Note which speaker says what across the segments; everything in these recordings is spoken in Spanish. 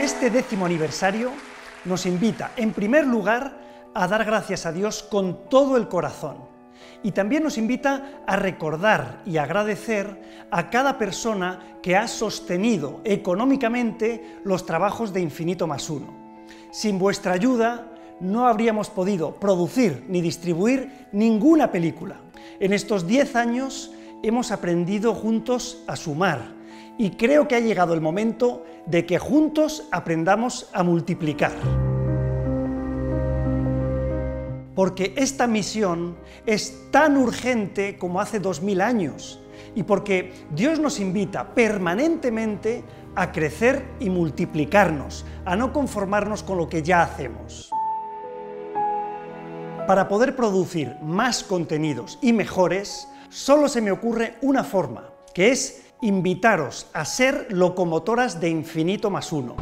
Speaker 1: Este 10º aniversario nos invita, en primer lugar, a dar gracias a Dios con todo el corazón. Y también nos invita a recordar y agradecer a cada persona que ha sostenido económicamente los trabajos de Infinito Más Uno. Sin vuestra ayuda no habríamos podido producir ni distribuir ninguna película. En estos 10 años hemos aprendido juntos a sumar y creo que ha llegado el momento de que juntos aprendamos a multiplicar. Porque esta misión es tan urgente como hace 2000 años y porque Dios nos invita permanentemente a crecer y multiplicarnos, a no conformarnos con lo que ya hacemos. Para poder producir más contenidos y mejores, solo se me ocurre una forma, que es invitaros a ser locomotoras de Infinito Más Uno.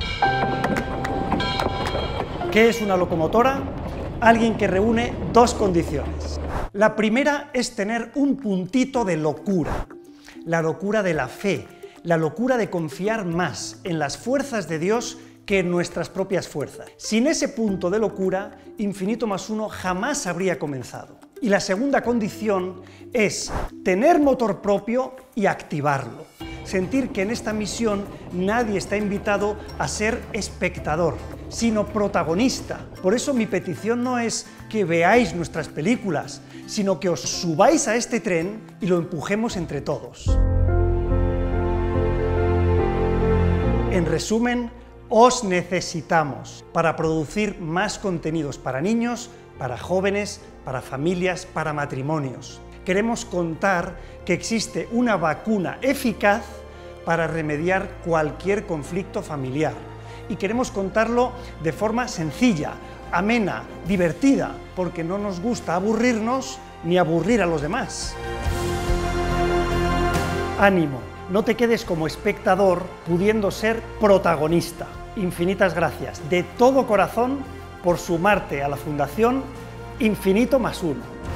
Speaker 1: ¿Qué es una locomotora? Alguien que reúne dos condiciones. La primera es tener un puntito de locura, la locura de la fe, la locura de confiar más en las fuerzas de Dios que en nuestras propias fuerzas. Sin ese punto de locura, Infinito Más Uno jamás habría comenzado. Y la segunda condición es tener motor propio y activarlo. Sentir que en esta misión nadie está invitado a ser espectador, sino protagonista. Por eso mi petición no es que veáis nuestras películas, sino que os subáis a este tren y lo empujemos entre todos. En resumen, os necesitamos para producir más contenidos para niños, para jóvenes, para familias, para matrimonios. Queremos contar que existe una vacuna eficaz para remediar cualquier conflicto familiar. Y queremos contarlo de forma sencilla, amena, divertida, porque no nos gusta aburrirnos ni aburrir a los demás. Ánimo, no te quedes como espectador pudiendo ser protagonista. Infinitas gracias de todo corazón por sumarte a la Fundación Infinito Más Uno.